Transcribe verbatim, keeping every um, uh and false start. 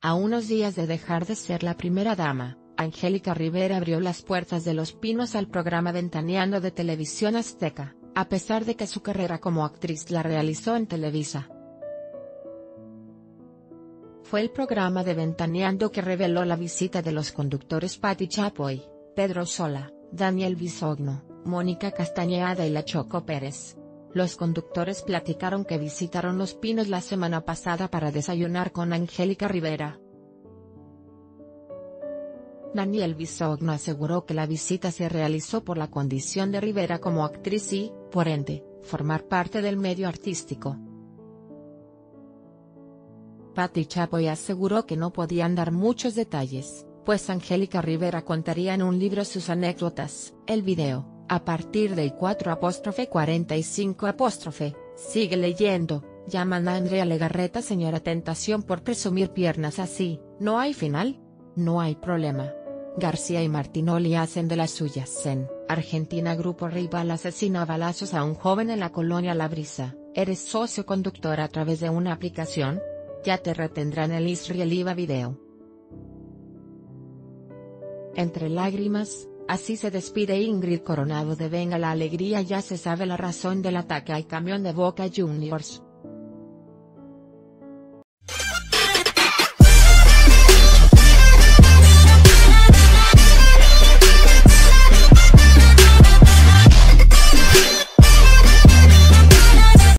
A unos días de dejar de ser la primera dama, Angélica Rivera abrió las puertas de Los Pinos al programa Ventaneando de Televisión Azteca, a pesar de que su carrera como actriz la realizó en Televisa. Fue el programa de Ventaneando que reveló la visita de los conductores Pati Chapoy, Pedro Sola, Daniel Bisogno, Mónica Castañeda y La Choco Pérez. Los conductores platicaron que visitaron Los Pinos la semana pasada para desayunar con Angélica Rivera. Daniel Bisogno aseguró que la visita se realizó por la condición de Rivera como actriz y, por ende, formar parte del medio artístico. Pati Chapoy aseguró que no podían dar muchos detalles, pues Angélica Rivera contaría en un libro sus anécdotas. El video, a partir del cuatro cuarenta y cinco sigue leyendo, llaman a Andrea Legarreta señora Tentación por presumir piernas así, ¿no hay final? No hay problema. García y Martinoli hacen de las suyas en Argentina. Grupo rival asesina a balazos a un joven en la colonia La Brisa. ¿Eres socio conductor a través de una aplicación? Ya te retendrán el Israel I V A Video. Entre lágrimas, así se despide Ingrid Coronado de Venga la Alegría. Ya se sabe la razón del ataque al camión de Boca Juniors.